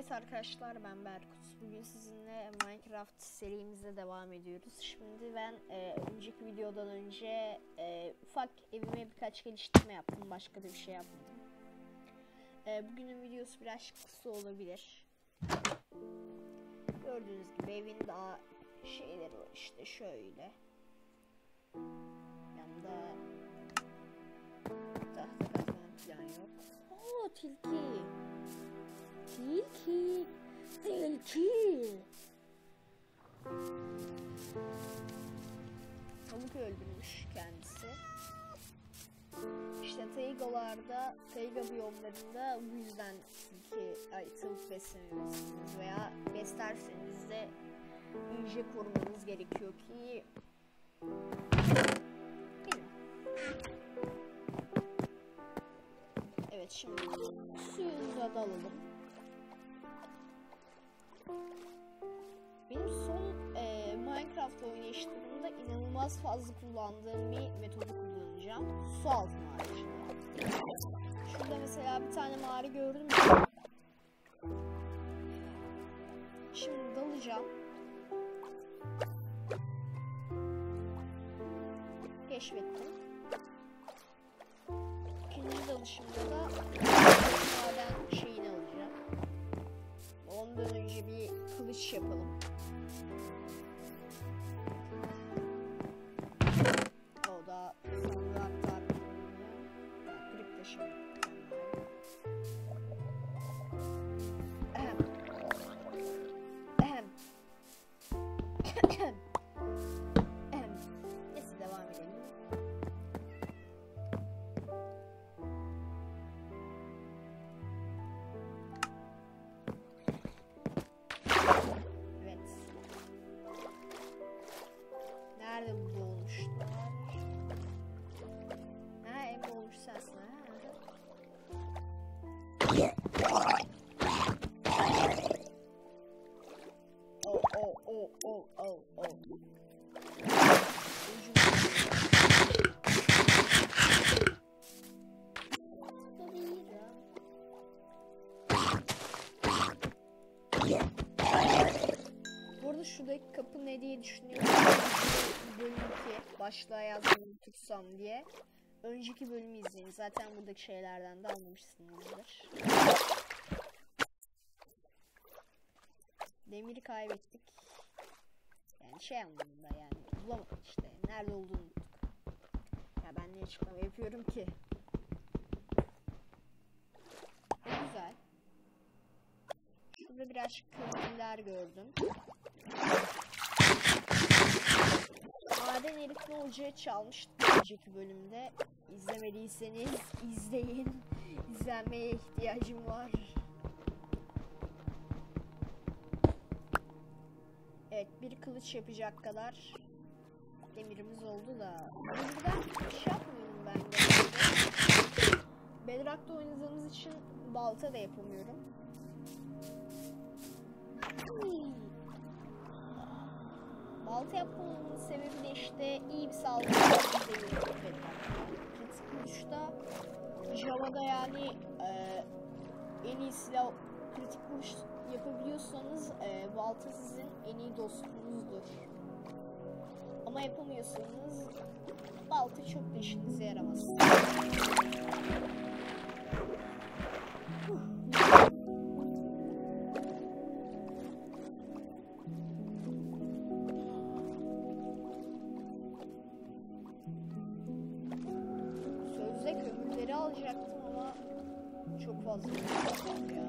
Evet arkadaşlar, ben Berkut. Bugün sizinle Minecraft serimize devam ediyoruz. Şimdi ben önceki videodan önce ufak evime birkaç geliştirme yaptım. Başka da bir şey yapmadım. Bugünün videosu biraz kısa olabilir. Gördüğünüz gibi evin daha şeyleri var işte şöyle. Yanında tahta kazmam falan yok. Oo, tilki. Tilki. Tavuk öldürmüş kendisi. İşte taygalarda, tayga biyomlarında bu yüzden tavuk beslememesiniz veya beslerseniz de iyice korumanız gerekiyor ki evet, şimdi suyumuza dalalım. Benim son Minecraft oynayışlarımda inanılmaz fazla kullandığım bir metodu kullanacağım. Su altı mağaracılığı. Şurada mesela bir tane mağara gördüm ya. Şimdi dalacağım. Keşfettim. İkinci dalışımda da maden şeyini alacağım. Ondan önce bir kılıç yapalım. O da sandıklar kırık taşı. Neyse, devam edelim. Nerede bu olmuşlar? Ha, en olmuş sensin ha. Oh. Burada şuradaki kapı ne diye düşünüyorum. Bölüm 2 başlığa yazmayı tutsam diye. Önceki bölümü izleyin. Zaten buradaki şeylerden de anlamışsınızdır. Demiri kaybettik. Yani şey anlamında, yani bulamadık işte. Nerede olduğunu unuttuk. Ya ben niye açıklama yapıyorum ki? Güzel. Şurada birazcık kömürler gördüm. Maden eritme ocağı çalmıştık önceki bölümde. İzlemediyseniz izleyin. İzlenmeye ihtiyacım var. Evet, bir kılıç yapacak kadar demirimiz oldu da. Demirden iş yapmıyorum ben de. Bedrock'ta oynadığımız için balta da yapamıyorum. Balta yapmamın sebebi de işte iyi bir saldırı değil. Kritik vuruşta Java'da yani en iyi silah kritik vuruş yapabiliyorsanız balta sizin en iyi dostunuzdur. Ama yapamıyorsanız balta çok da işinize yaramaz. Sözde kömürleri alacaktım ama çok fazla ya.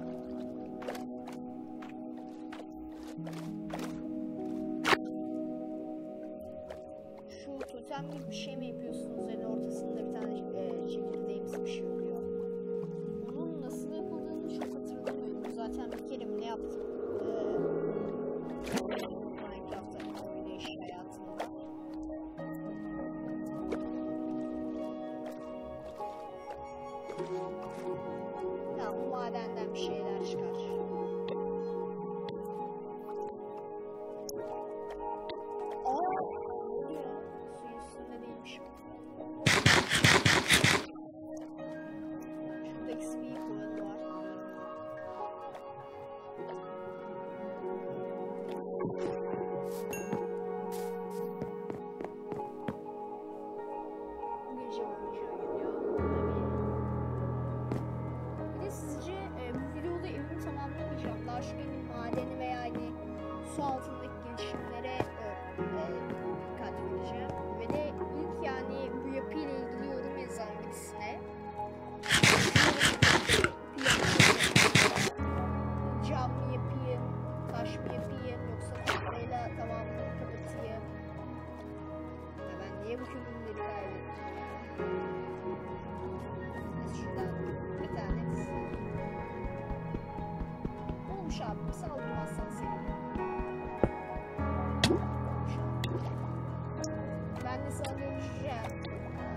Şu totem gibi bir şey mi yapıyorsunuz? Yani ortasında bir tane çekirdeğimiz bir şey oluyor. Onun nasıl yapıldığını çok hatırlamıyorum. Zaten bir kere mi ne yaptım? Minecraft'ta oynayış hayatımda. Tamam, bu madenden bir şeyler çıkar. Suyun üstünde değilmişim. Şurada XP koyanı var. Aşuke'nin madeni veya hani su altındaki gelişimlere dikkat vereceğim. Ve de ilk yani bu yapıyla ilgili yorum yazan birisine cam mı yapayım, taş mı yapayım, yoksa tahtayla tamamını kapatayım. Ya ben niye bu kömürleri kaybettim ya? Neyse şuradan bir tane olmuş abi, sen oturmazsan sevinirim. Olmuş abi. Ben de sana dönüşeceğim.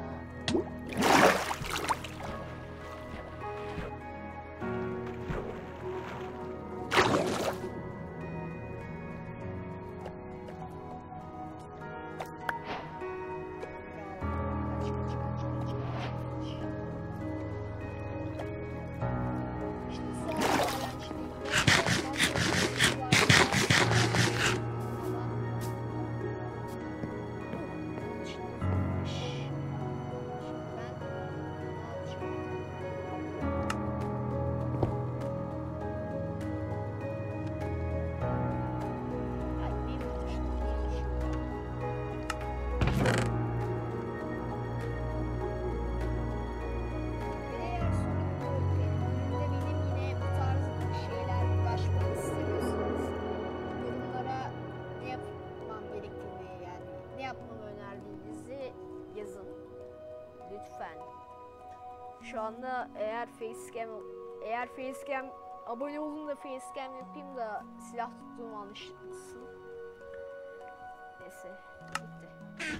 Şu anda eğer facecam abone olun da facecam yapayım da silah tuttuğum anlaşılsın. Neyse bitti.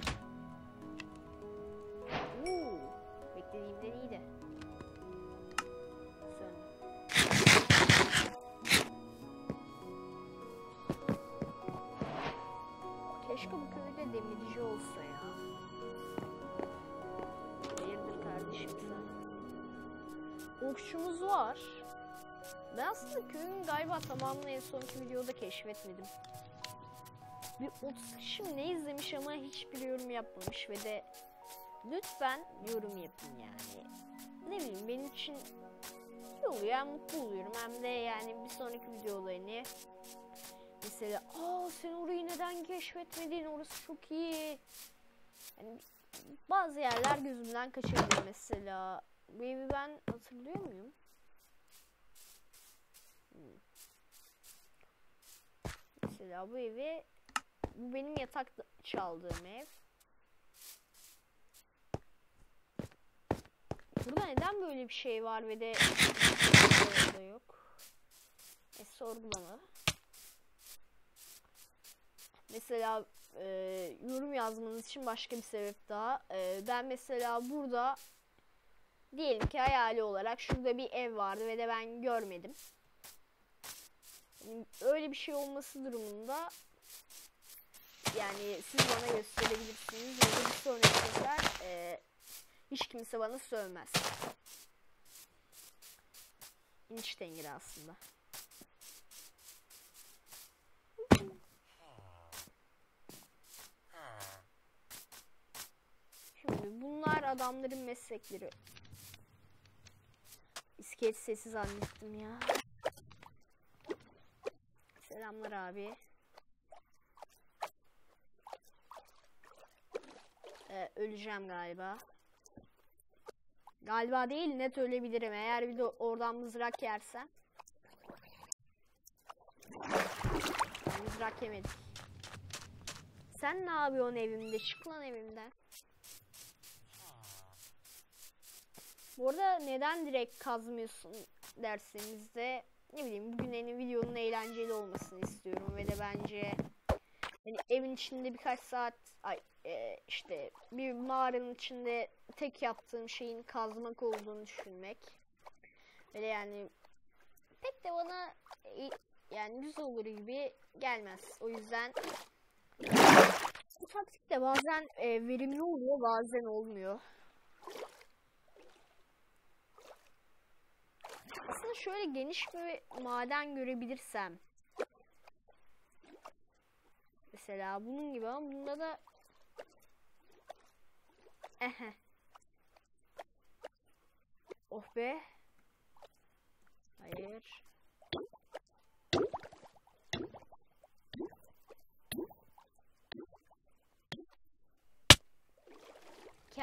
Beklediğimden iyiydi. Söndü. Keşke bu köyde demirci olsa ya. Hayırdır kardeşim sen? Okçumuz var. Ben aslında köyün galiba tamamını en sonki videoda keşfetmedim. Bir 30 kişi ne izlemiş ama hiçbir yorum yapmamış ve de lütfen yorum yapın yani. Ne bileyim benim için iyi oluyor, hem mutlu oluyorum hem de yani bir sonraki videoda hani mesela sen orayı neden keşfetmedin, orası çok iyi. Yani bazı yerler gözümden kaçabilir mesela. Bu evi ben hatırlıyor muyum? Mesela bu evi, bu benim yatak çaldığım ev. Burada neden böyle bir şey var ve de burada yok? Sorgulama. Mesela yorum yazmanız için başka bir sebep daha. Ben mesela burada diyelim ki hayali olarak şurada bir ev vardı ve de ben görmedim. Yani öyle bir şey olması durumunda yani siz bana gösterebilirsiniz ya da bir sonraki sefer hiç kimse bana sövmez. İnç tengiri aslında. Şimdi bunlar adamların meslekleri. İskelet sesi zannettim ya. Selamlar abi. Öleceğim galiba. Galiba değil, net ölebilirim eğer bir de oradan mızrak yersem. Mızrak yemedik. Sen ne yapıyorsun evimde? Çık lan evimden. Bu arada neden direkt kazmıyorsun derseniz de ne bileyim, bugün videonun eğlenceli olmasını istiyorum ve de bence hani evin içinde birkaç saat işte bir mağaranın içinde tek yaptığım şeyin kazmak olduğunu düşünmek. Böyle yani pek de bana yani güzel olur gibi gelmez. O yüzden bu taktik de bazen verimli oluyor, bazen olmuyor. Aslında şöyle geniş bir maden görebilirsem mesela bunun gibi, ama bunda da oh be. Hayır.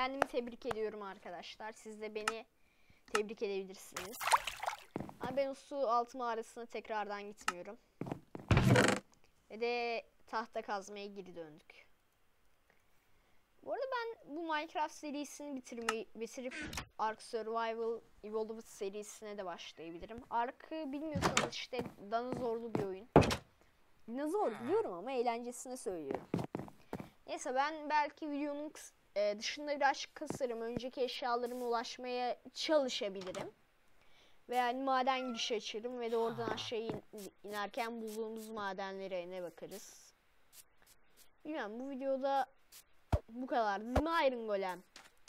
kendimi tebrik ediyorum arkadaşlar. Siz de beni tebrik edebilirsiniz. Ama ben o su altı mağarasına tekrardan gitmiyorum. Ve de tahta kazmaya geri döndük. Bu arada ben bu Minecraft serisini bitirip Ark Survival Evolved serisine de başlayabilirim. Ark'ı bilmiyorsanız işte dinozorlu bir oyun. Dinozor biliyorum ama eğlencesine söylüyorum. Neyse ben belki videonun dışında biraz kısarım. Önceki eşyalarıma ulaşmaya çalışabilirim. Ve yani maden girişi açarım ve de oradan aşağı inerken bulduğumuz madenlere ne bakarız. Bilmiyorum, bu videoda bu kadar. Değil mi Iron Golem?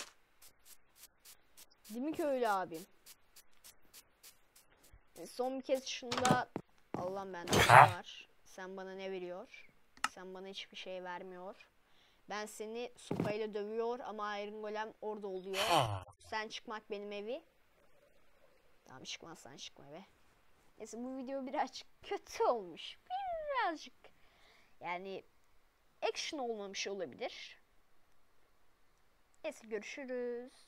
Değil mi köylü abim? Son bir kez şunda Allah'ım bende ne var? Sen bana ne veriyor? Sen bana hiçbir şey vermiyor. Ben seni sopayla dövüyor ama Iron Golem orada oluyor. Sen çıkmak benim evi. Tamam, çıkmazsan çıkma be. Neyse bu video birazcık kötü olmuş. Birazcık. Yani action olmamış olabilir. Neyse görüşürüz.